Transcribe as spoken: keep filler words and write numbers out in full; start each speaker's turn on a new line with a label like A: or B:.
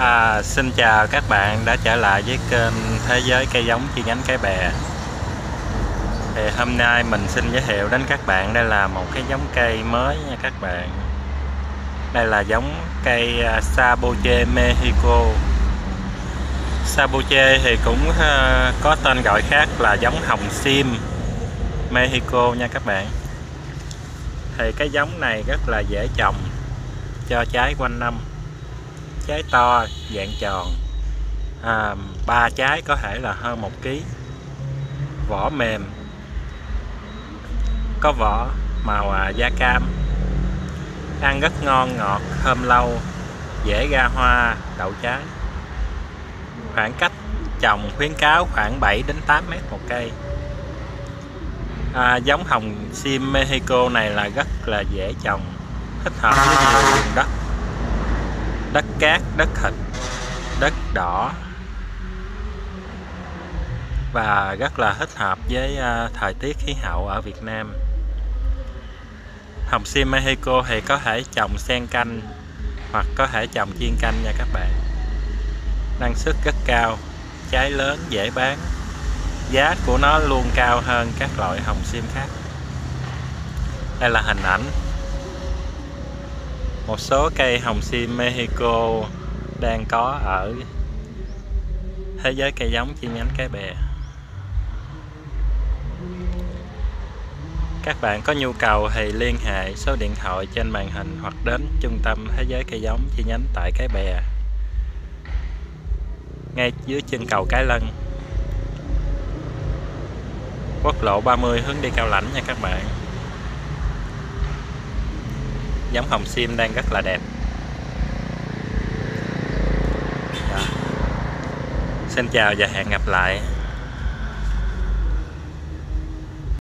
A: À, xin chào các bạn đã trở lại với kênh Thế giới cây giống chi nhánh Cái Bè. Thì hôm nay mình xin giới thiệu đến các bạn đây là một cái giống cây mới nha các bạn. Đây là giống cây Saboche Mexico. Saboche thì cũng có tên gọi khác là giống hồng sim Mexico nha các bạn. Thì cái giống này rất là dễ trồng, cho trái quanh năm, trái to dạng tròn, à, ba trái có thể là hơn một ký, vỏ mềm, có vỏ màu à, da cam, ăn rất ngon ngọt, thơm lâu, dễ ra hoa đậu trái. Khoảng cách trồng khuyến cáo khoảng bảy đến tám mét một cây. À, giống hồng sim Mexico này là rất là dễ trồng, thích hợp với nhiều vùng đất, đất cát, đất thịt, đất đỏ, và rất là thích hợp với uh, thời tiết khí hậu ở Việt Nam. Hồng sim Mexico thì có thể trồng xen canh hoặc có thể trồng chuyên canh nha các bạn. Năng suất rất cao, trái lớn, dễ bán, giá của nó luôn cao hơn các loại hồng sim khác. Đây là hình ảnh một số cây hồng sim Mexico đang có ở Thế giới cây giống chi nhánh Cái Bè. Các bạn có nhu cầu thì liên hệ số điện thoại trên màn hình hoặc đến trung tâm Thế giới cây giống chi nhánh tại Cái Bè, ngay dưới chân cầu Cái Lân, quốc lộ ba mươi hướng đi Cao Lãnh nha các bạn. Giống hồng sim đang rất là đẹp. Dạ. Xin chào và hẹn gặp lại.